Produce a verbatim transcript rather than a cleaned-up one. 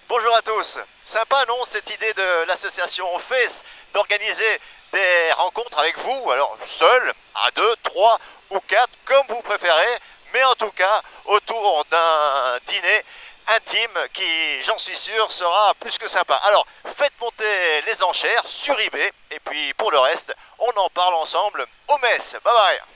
Bonjour à tous. Sympa, non, cette idée de l'association Face d'organiser des rencontres avec vous, alors seul, à deux, trois ou quatre, comme vous préférez, mais en tout cas autour d'un dîner intime qui, j'en suis sûr, sera plus que sympa. Alors, faites monter les enchères sur eBay et puis pour le reste, on en parle ensemble au mess. Bye bye.